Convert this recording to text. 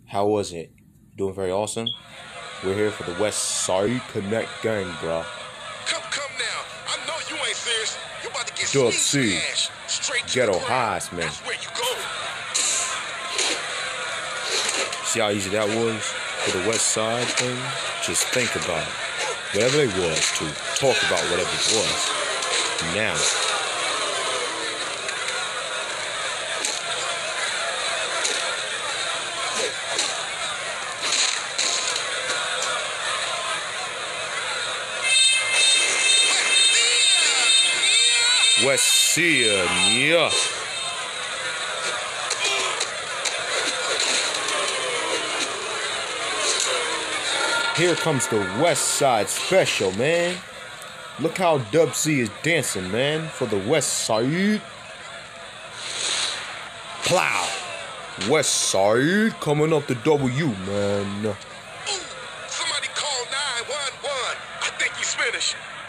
How was it? Doing very awesome. We're here for the West Side Connect gang, bro. Come now. I know you ain't serious. You about to get Dub sneeze C. cash. Straight to Ghetto the ground. highs, man. That's where you go. See how easy that was for the West Side thing? Just think about it. Whatever it was to talk about whatever it was. Now. West Side, yeah. Here comes the West Side special, man. Look how Dub C is dancing, man, for the West Side. Plow. West Side coming up the W, man. Ooh, somebody call 911. I think he's finished.